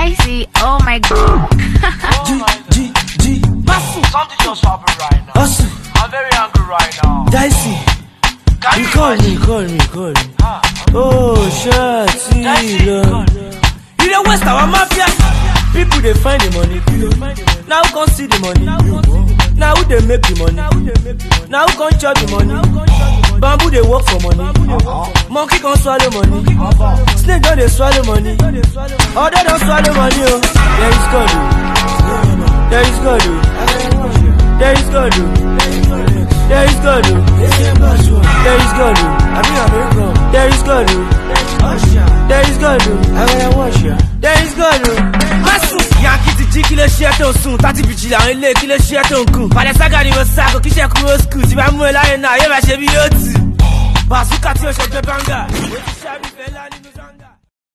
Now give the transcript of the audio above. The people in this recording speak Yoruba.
Dicey, oh my god. Something just happened right now. I'm very angry right now. Dicey. You call me. Oh, shit. You know what's our mafia? People they find the money. Now who can see the money? Now who they make the money? Now who can chop the money? Bamboo they work for money. Monkey can swallow money. Snake don't they swallow money. Other don't swallow money. There is God. There is God. There is God. There is God. There is God. There is God. There is God. There is God. Yankee ti jí kí ló ṣe tó ń sùn tàti bìjì làwọn ilé kí ló ṣe tó ń gùn. Bàdẹ́sàgà ni mo sáàkó kí ṣe kúrò skul tí bá mú ẹ láyé náà yóò máa ṣe bí yóò tì. Bàzúkà tí ó ṣe gbé báńgà.